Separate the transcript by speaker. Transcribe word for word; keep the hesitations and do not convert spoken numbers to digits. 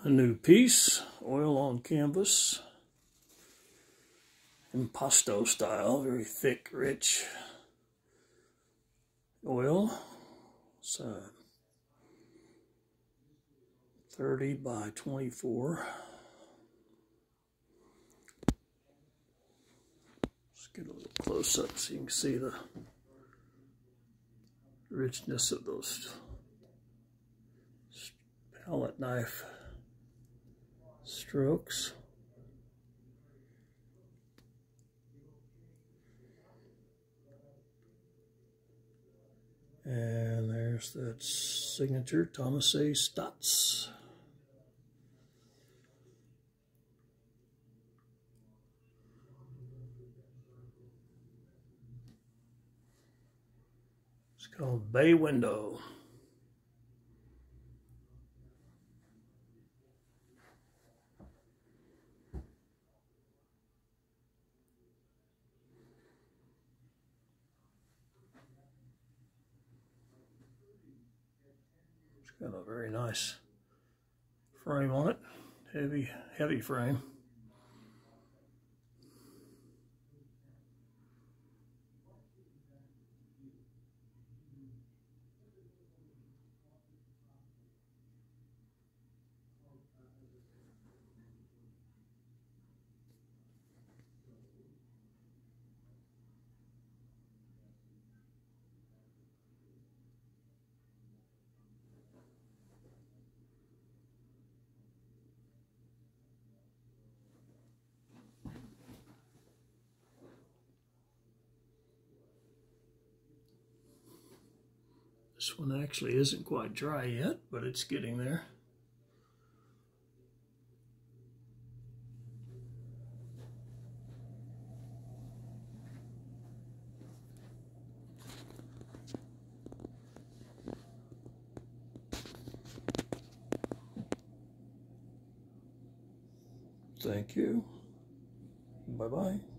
Speaker 1: A new piece, oil on canvas, impasto style, very thick, rich oil. It's a thirty by twenty-four. Let's get a little close up so you can see the richness of those palette knife strokes. And there's that signature Thomas A. Stotts. It's called Bay Window. Got a very nice frame on it, heavy, heavy frame. This one actually isn't quite dry yet, but it's getting there. Thank you. Bye-bye.